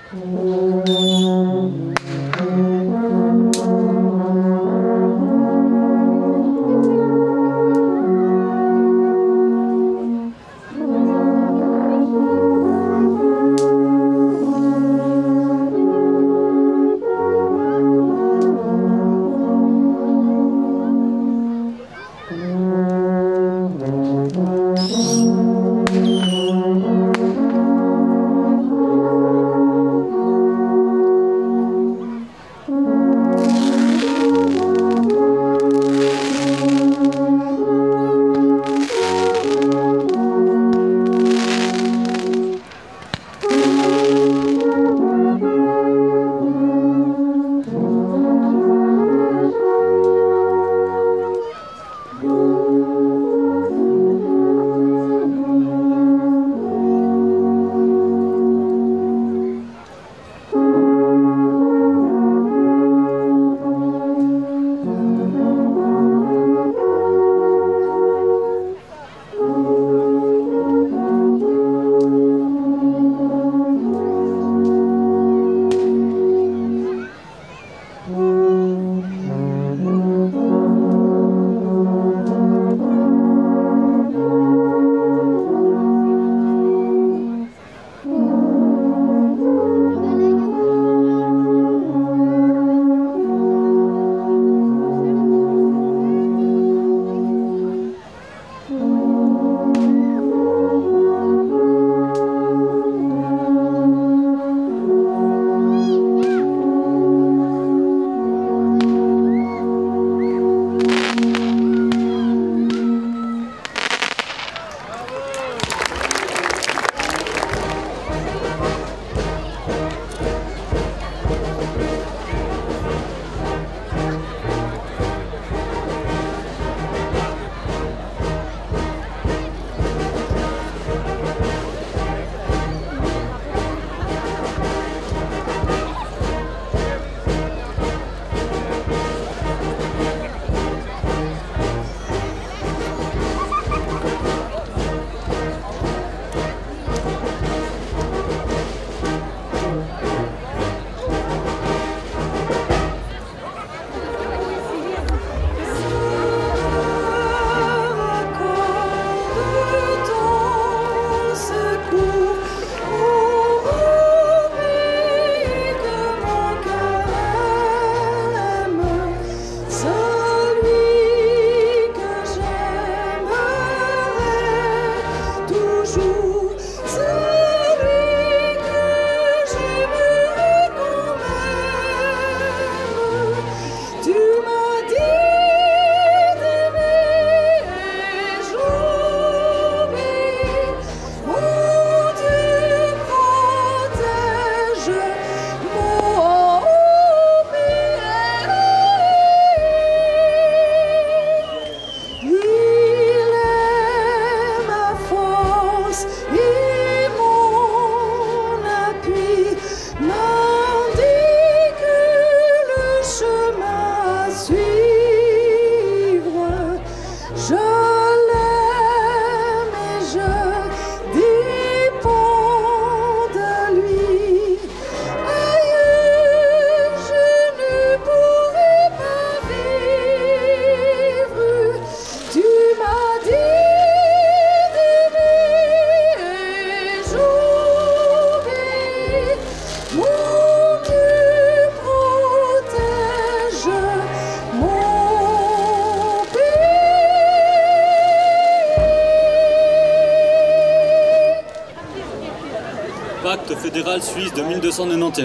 Pacte fédéral suisse de 1291.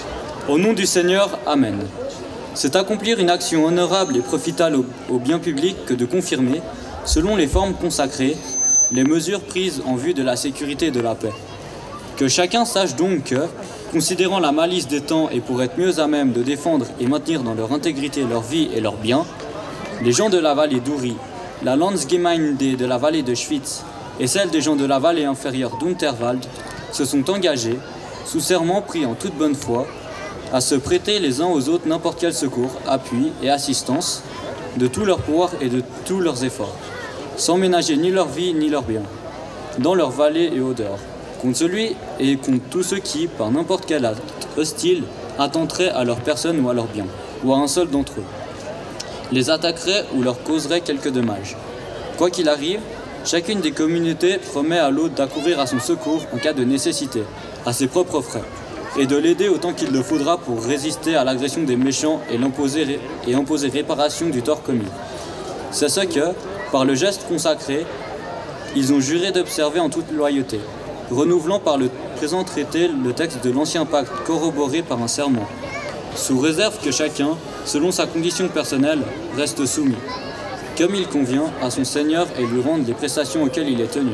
Au nom du Seigneur, Amen. C'est accomplir une action honorable et profitable au bien public que de confirmer, selon les formes consacrées, les mesures prises en vue de la sécurité et de la paix. Que chacun sache donc que, considérant la malice des temps et pour être mieux à même de défendre et maintenir dans leur intégrité leur vie et leurs biens, les gens de la vallée d'Uri, la Landsgemeinde de la vallée de Schwyz et celle des gens de la vallée inférieure d'Unterwald se sont engagés, sous serment pris en toute bonne foi, à se prêter les uns aux autres n'importe quel secours, appui et assistance, de tout leur pouvoir et de tous leurs efforts, sans ménager ni leur vie ni leurs biens, dans leur vallée et au dehors, contre celui et contre tous ceux qui, par n'importe quel acte hostile, attenteraient à leur personne ou à leurs biens, ou à un seul d'entre eux, les attaqueraient ou leur causerait quelque dommage. Quoi qu'il arrive, chacune des communautés promet à l'autre d'accourir à son secours en cas de nécessité, à ses propres frais, et de l'aider autant qu'il le faudra pour résister à l'agression des méchants et imposer réparation du tort commis. C'est ce que, par le geste consacré, ils ont juré d'observer en toute loyauté, renouvelant par le présent traité le texte de l'ancien pacte corroboré par un serment, sous réserve que chacun, selon sa condition personnelle, reste soumis, comme il convient, à son Seigneur et lui rende les prestations auxquelles il est tenu.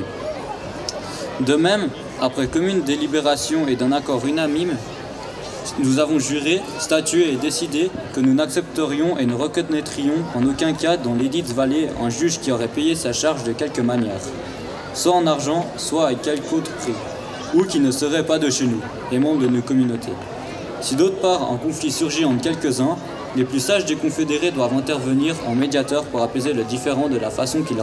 De même, après commune délibération et d'un accord unanime, nous avons juré, statué et décidé que nous n'accepterions et ne reconnaîtrions en aucun cas dans l'édite vallée un juge qui aurait payé sa charge de quelque manière, soit en argent, soit à quelque autre prix, ou qui ne serait pas de chez nous, les membres de nos communautés. Si d'autre part un conflit surgit entre quelques-uns, les plus sages des confédérés doivent intervenir en médiateur pour apaiser le différend de la façon qui leur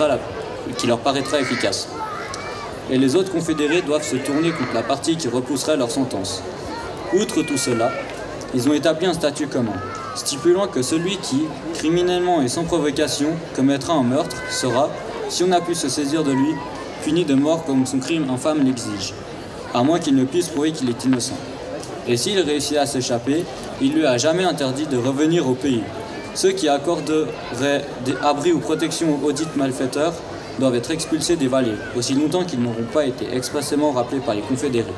paraîtra efficace. Et les autres confédérés doivent se tourner contre la partie qui repousserait leur sentence. Outre tout cela, ils ont établi un statut commun, stipulant que celui qui, criminellement et sans provocation, commettra un meurtre sera, si on a pu se saisir de lui, puni de mort comme son crime infâme l'exige, à moins qu'il ne puisse prouver qu'il est innocent. Et s'il réussit à s'échapper, il lui a jamais interdit de revenir au pays. Ceux qui accorderaient des abris ou protection aux dits malfaiteurs doivent être expulsés des vallées, aussi longtemps qu'ils n'auront pas été expressément rappelés par les confédérés.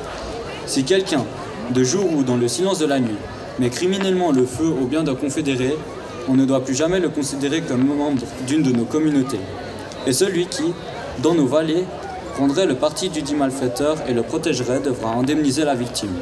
Si quelqu'un, de jour ou dans le silence de la nuit, met criminellement le feu au bien d'un confédéré, on ne doit plus jamais le considérer comme membre d'une de nos communautés. Et celui qui, dans nos vallées, prendrait le parti du dit malfaiteur et le protégerait devra indemniser la victime.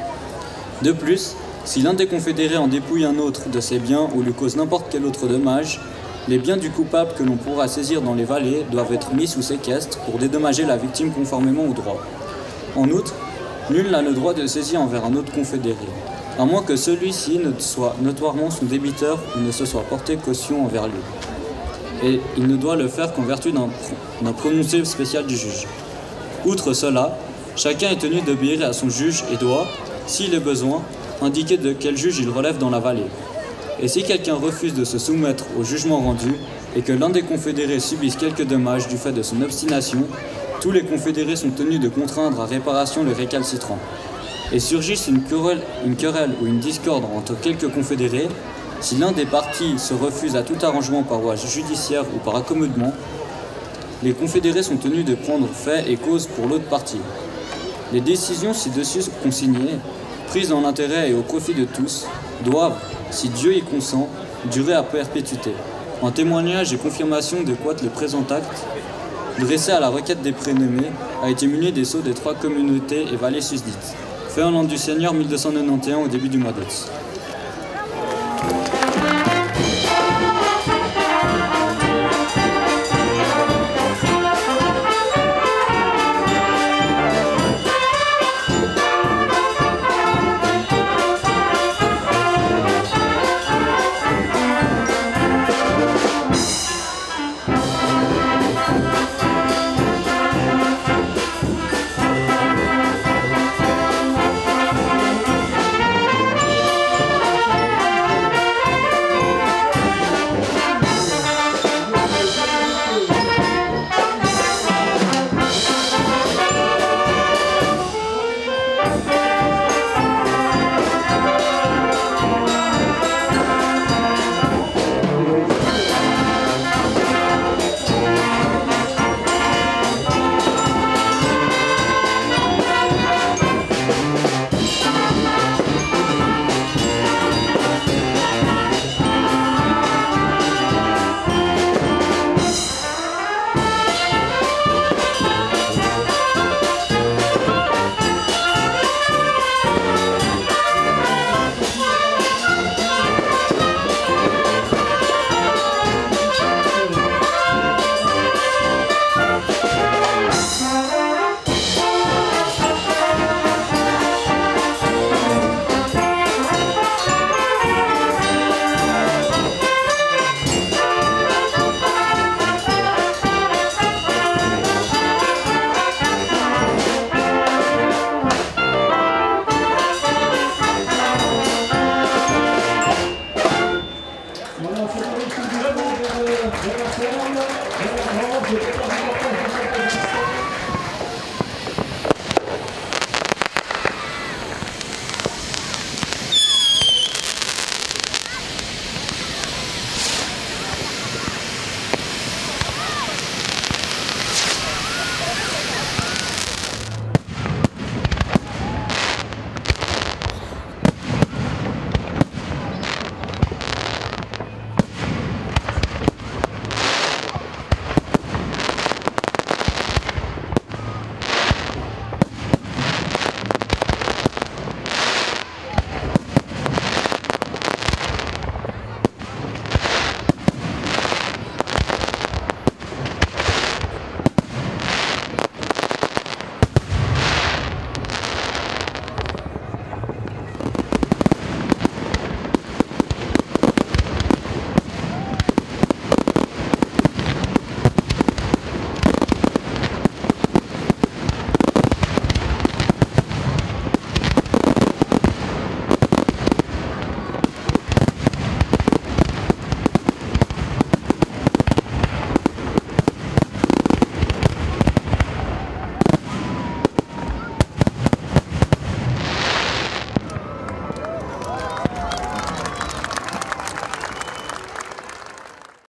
De plus, si l'un des confédérés en dépouille un autre de ses biens ou lui cause n'importe quel autre dommage, les biens du coupable que l'on pourra saisir dans les vallées doivent être mis sous séquestre pour dédommager la victime conformément au droit. En outre, nul n'a le droit de saisir envers un autre confédéré, à moins que celui-ci ne soit notoirement son débiteur ou ne se soit porté caution envers lui. Et il ne doit le faire qu'en vertu d'un prononcé spécial du juge. Outre cela, chacun est tenu d'obéir à son juge et doit, s'il est besoin, indiquer de quel juge il relève dans la vallée. Et si quelqu'un refuse de se soumettre au jugement rendu et que l'un des confédérés subisse quelque dommage du fait de son obstination, tous les confédérés sont tenus de contraindre à réparation le récalcitrant. Et surgisse une querelle ou une discorde entre quelques confédérés, si l'un des partis se refuse à tout arrangement par voie judiciaire ou par accommodement, les confédérés sont tenus de prendre fait et cause pour l'autre partie. Les décisions ci-dessus consignées, prises en l'intérêt et au profit de tous, doivent, si Dieu y consent, durer à perpétuité. En témoignage et confirmation de quoi le présent acte, dressé à la requête des prénommés, a été muni des sceaux des 3 communautés et vallées susdites. Fait en l'an du Seigneur 1291 au début du mois d'août.